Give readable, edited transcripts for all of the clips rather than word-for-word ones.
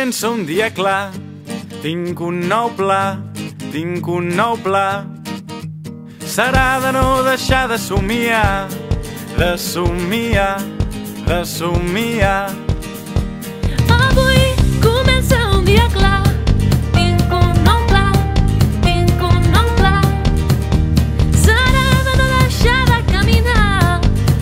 Comença un dia clar, tinc un nou pla, tinc un nou pla. Serà de no deixar de somiar, de somiar, de somiar. Avui comença un dia clar, tinc un nou pla, tinc un nou pla. Serà de no deixar de caminar,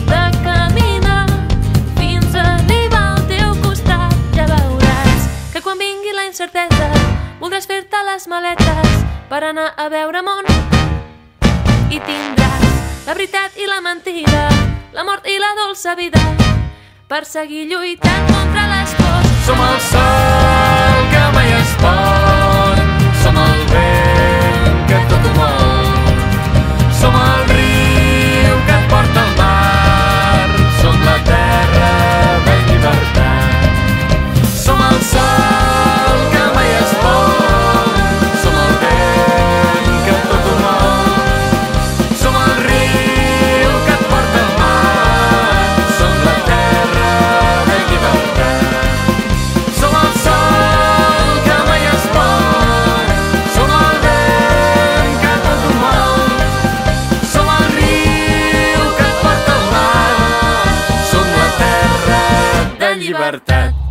fins a arribar al teu costat. Ja veuràs que quan vingui la incertesa voldràs fer-te les maletes per anar a veure món. I tindràs la veritat i la mentida, la mort i la dolça vida, per seguir lluitant contra les pors. Som el sol que mai es pon, som el vent que tot ho mou, som el riu que et porta al mar, som la terra de llibertat. Som el sol que mai es pon, som el vent que tot ho mou, som el riu que et porta al mar, som la terra de llibertat. Som el sol que mai es pon, som el vent que tot ho mou, som el riu que et porta al mar, som la terra de llibertat.